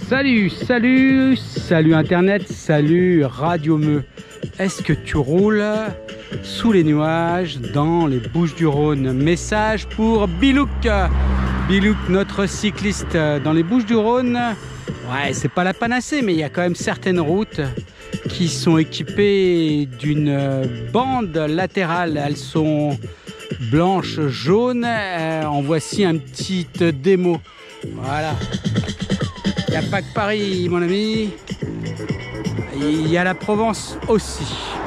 Salut Internet, salut Radio Meux. Est-ce que tu roules sous les nuages dans les Bouches-du-Rhône? Message pour Bilouk. Bilouk, notre cycliste dans les Bouches-du-Rhône. Ouais, c'est pas la panacée, mais il y a quand même certaines routes qui sont équipées d'une bande latérale. Elles sont blanches, jaunes. En voici un petit démo. Voilà. Il n'y a pas que Paris, mon ami. Il y a la Provence aussi.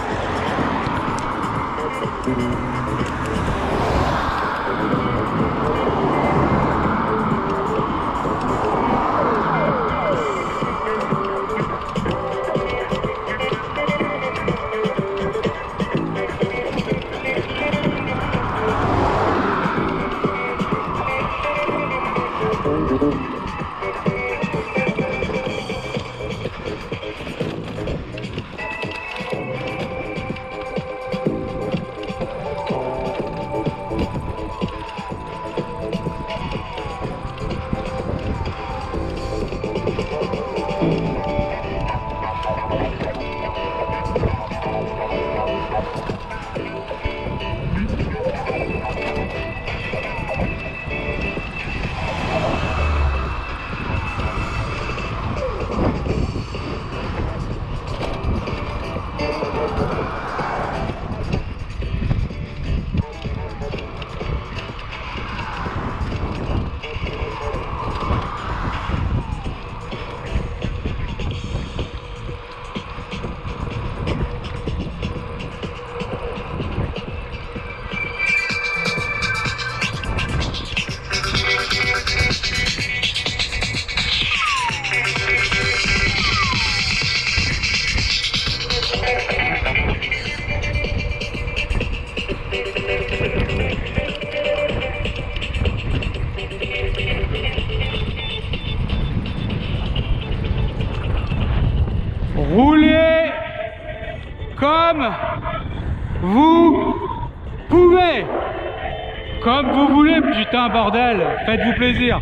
Roulez comme vous pouvez, comme vous voulez, putain bordel, faites-vous plaisir.